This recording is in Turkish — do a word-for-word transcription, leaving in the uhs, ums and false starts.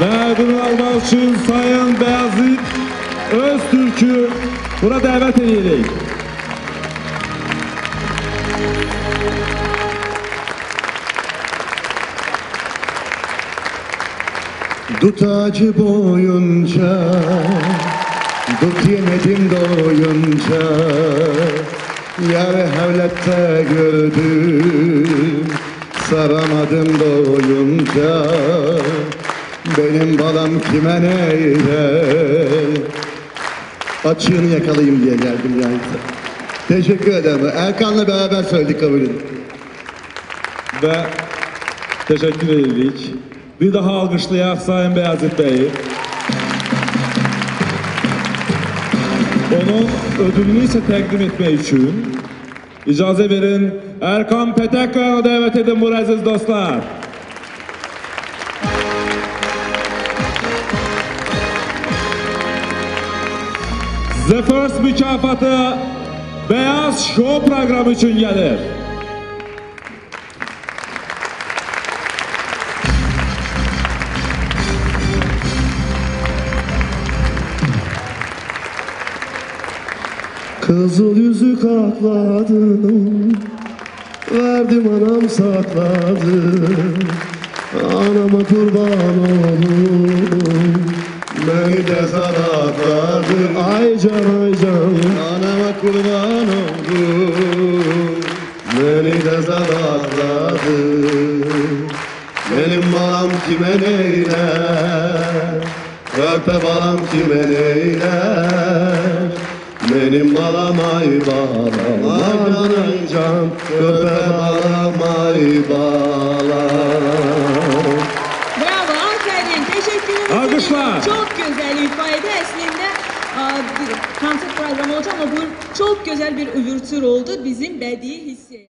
Ve ödülünü almak için Sayın Beyazıt Öztürk'ü buna davet edelim. Dut ağacı boyunca, dut yemedim doyunca, yar havlette gördüm, saramadım doyunca, benim balam kime neyre, açığını yakalayayım diye geldim yani. Teşekkür ederim. Erkan'la beraber söyledik, kabul edin. Ve teşekkür ededik. Bir daha alkışlayak Sayın Beyazıt Bey'i. Onun ödülünü ise təqdim etmək üçün icazə verin Erkan Petekkaya'nı davet edin buraya aziz dostlar. The First mükafatı Beyaz Show programı için gelir. Kızıl yüzük akladım, verdim anam sakladım, anama kurban oldum, beni de zarakladı. Ay can ay can, anama kurban oldum, beni de zarakladı. Benim balam kime neyler, körpe balam kime neyler, benim balam ay balam, ay can, köpe balam ay balam. Bravo, aferin, teşekkür ederim. Alkışlar. Çok güzel ifade aslında. Konser programı olacak ama bu çok güzel bir üvürtür oldu bizim bədii hissi.